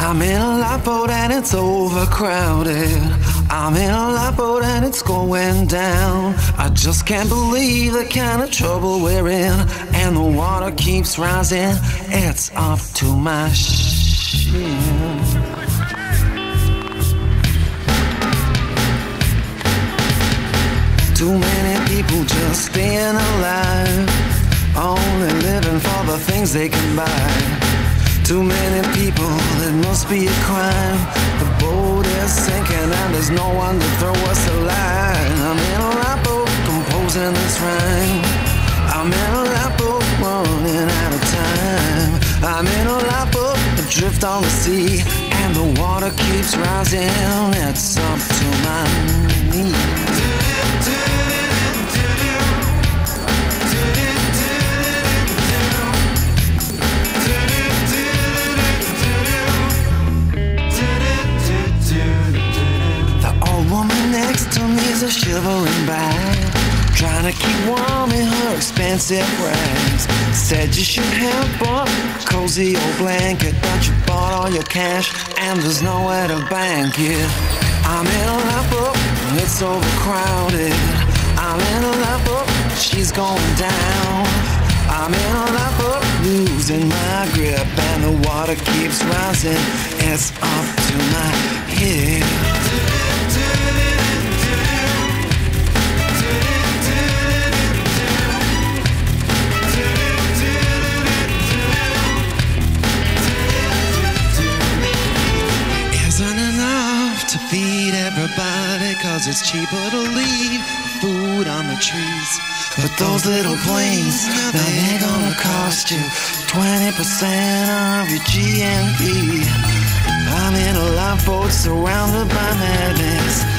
I'm in a lifeboat and it's overcrowded. I'm in a lifeboat and it's going down. I just can't believe the kind of trouble we're in, and the water keeps rising. It's up to my shin. Too many people just staying alive, only living for the things they can buy. Too many people, it must be a crime. The boat is sinking and there's no one to throw us a line. I'm in a lifeboat composing this rhyme. I'm in a lifeboat running out of time. I'm in a lifeboat adrift on the sea, and the water keeps rising. It's up to my knees. Woman next to me's a shivering bag, trying to keep warm in her expensive rags. Said you should have bought a cozy old blanket, but you bought all your cash and there's nowhere to bank it. I'm in a lifeboat, it's overcrowded. I'm in a lifeboat, she's going down. I'm in a lifeboat, losing my grip, and the water keeps rising. It's up to my head. To feed everybody, 'cause it's cheaper to leave food on the trees. But those little planes, they're gonna cost you 20% of your GNP. I'm in a lifeboat surrounded by madness.